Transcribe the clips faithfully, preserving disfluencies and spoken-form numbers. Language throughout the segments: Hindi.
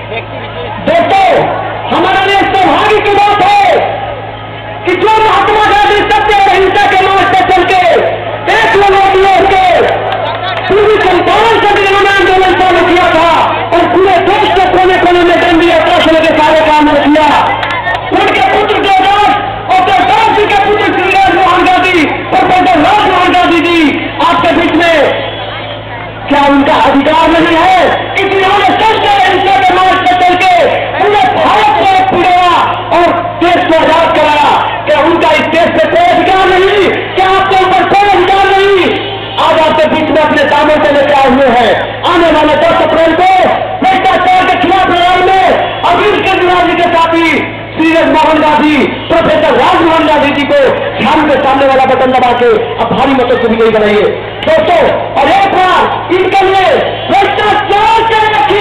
दोस्तों, हमारे लिए सौभाग्य की बात है कि जो महात्मा गांधी सत्य और अहिंसा के मार्ग पर चल के एक लोग के पूरी चंपारण से भी उन्होंने आंदोलन चालू किया था और पूरे देश के कोने कोने में दंडी आकर्षण के सारे काम किया। उनके पुत्र देवदास और देवदास जी के पुत्र श्री राजमोहन गांधी और प्रोफेसर राजमोहन गांधी जी आपके बीच में क्या उनका अधिकार नहीं है कि जिन्होंने सत्य और अहिंसा के मार्ग पर चल के पूरे भारत को पिड़ाया और देश को आजाद कराया? क्या उनका इस देश पे कोई अधिकार नहीं? क्या आपके ऊपर कोई अधिकार नहीं? आज आपके बीच में अपने दामों से लेकर आए हुए हैं। आने वाले दस अप्रैल को भ्रष्टाचार के खिलाफ लड़ाई में अभी केजरीवाल जी के साथी श्री राजमोहन गांधी, प्रोफेसर राजमोहन गांधी जी को शाम के सामने वाला बटन दबा के अब भारी मतों से विजयी बनाइए दोस्तों। और एक बार इनके लिए भ्रष्टाचार के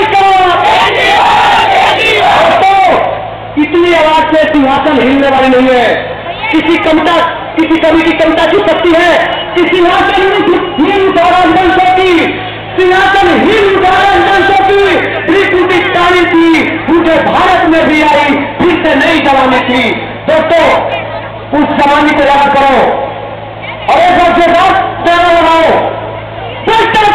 दोस्तों, इतनी आवाज से सिंहासन हिलने वाली नहीं है। किसी कविता किसी कवि की कविता की सकती है कि सिंहासन हिल उठारा हिंदुओं की, सिंहासन हिल उठारा हिंदुओं की, त्रिपुटी तारी थी पूरे भारत में भी आई, फिर से नई जवानी थी। दोस्तों, उस जवानी को याद करो और एक बार से बात प्यारा लगाओ।